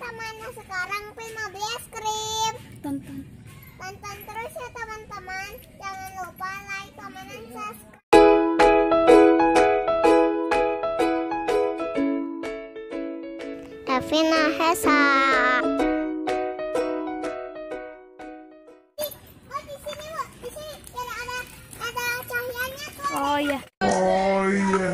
teman-teman. Nah, sekarang Pin mau beli es krim. Tonton. Tonton terus ya teman-teman. Jangan lupa like, comment, dan subscribe. Evina Hesa. Oh, di sini, Bu. Di sini ada cahayanya tuh. Oh iya. Oh iya.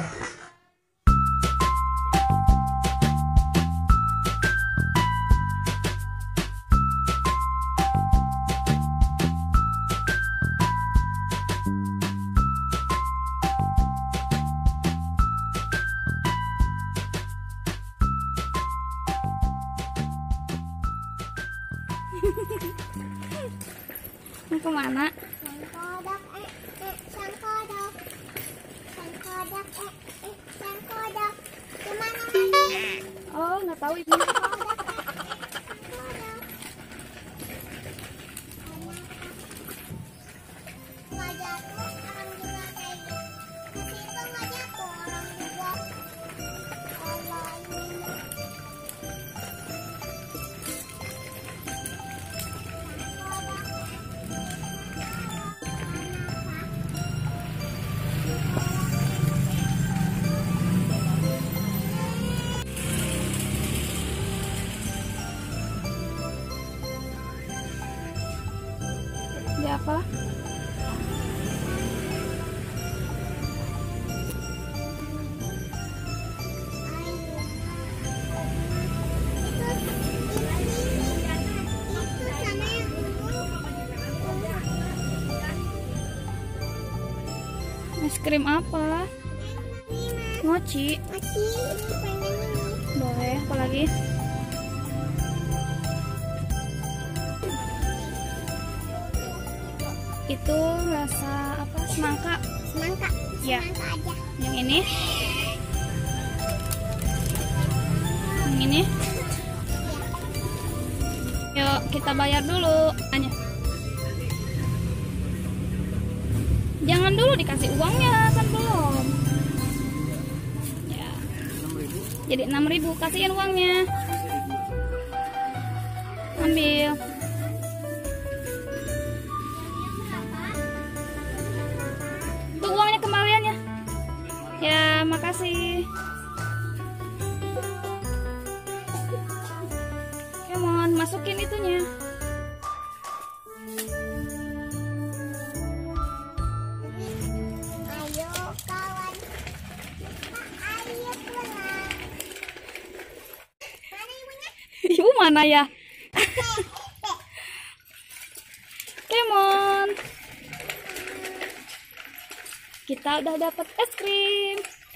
Mau kemana? Sangkodok, sangkodok. Sangkodok, sangkodok. Kemana lagi? Oh, nggak tahu ibu. Sangkodok, sangkodok. Nggak jatuh, orang juga kayak gitu. Ke situ nggak jatuh, orang juga. Allah ini. Ya apa? Es krim apa? Mochi. Boleh, apa lagi? Itu rasa apa? Semangka. Semangka. Ya. Semangka aja. Yang ini? Yang ini? Yuk, kita bayar dulu. Hanya. Jangan dulu dikasih uangnya, kan belum. Ya. Jadi 6.000, kasihin uangnya. Ambil. Tuh uangnya kembaliannya. Ya, makasih. Come on, masukin itunya. Ayo kawan, ayo pulang. Mana ibunya? Ibu mana ya? Come on. Kita udah dapat es krim.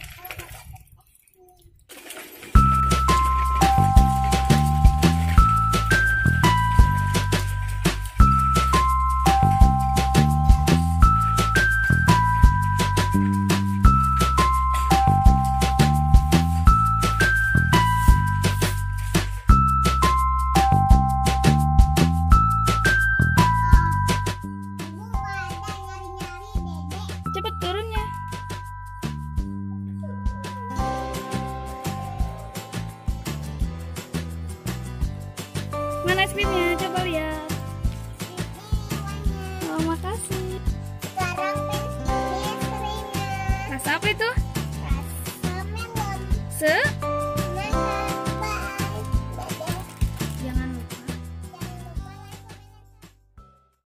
Ibu ada nyari-nyari dedek. Cepet turunnya. Mana es krimnya? Coba lihat. Ini uangnya. Oh, makasih. Sekarang Pin beli es krimnya. Rasa apa itu? Rasa melon. Se?